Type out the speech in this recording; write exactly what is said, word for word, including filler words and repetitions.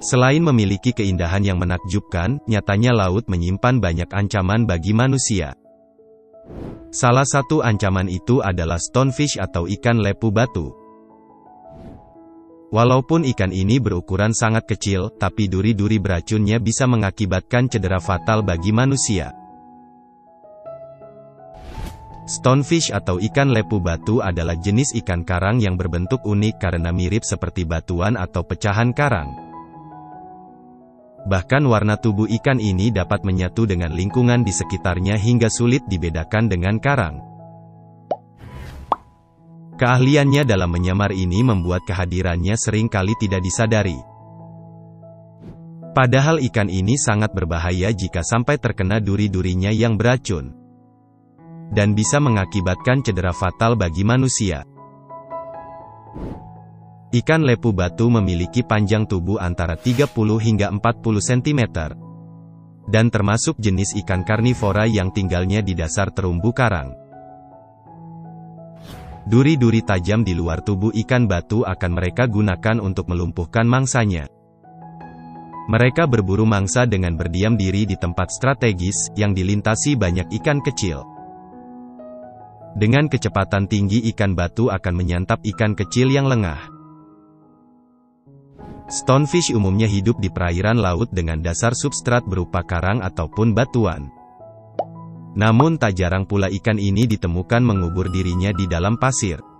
Selain memiliki keindahan yang menakjubkan, nyatanya laut menyimpan banyak ancaman bagi manusia. Salah satu ancaman itu adalah stonefish atau ikan lepu batu. Walaupun ikan ini berukuran sangat kecil, tapi duri-duri beracunnya bisa mengakibatkan cedera fatal bagi manusia. Stonefish atau ikan lepu batu adalah jenis ikan karang yang berbentuk unik karena mirip seperti batuan atau pecahan karang. Bahkan warna tubuh ikan ini dapat menyatu dengan lingkungan di sekitarnya hingga sulit dibedakan dengan karang. Keahliannya dalam menyamar ini membuat kehadirannya sering kali tidak disadari. Padahal ikan ini sangat berbahaya jika sampai terkena duri-durinya yang beracun. Dan bisa mengakibatkan cedera fatal bagi manusia. Ikan lepu batu memiliki panjang tubuh antara tiga puluh hingga empat puluh sentimeter. Dan termasuk jenis ikan karnivora yang tinggalnya di dasar terumbu karang. Duri-duri tajam di luar tubuh ikan batu akan mereka gunakan untuk melumpuhkan mangsanya. Mereka berburu mangsa dengan berdiam diri di tempat strategis, yang dilintasi banyak ikan kecil. Dengan kecepatan tinggi ikan batu akan menyantap ikan kecil yang lengah. Stonefish umumnya hidup di perairan laut dengan dasar substrat berupa karang ataupun batuan. Namun tak jarang pula ikan ini ditemukan mengubur dirinya di dalam pasir.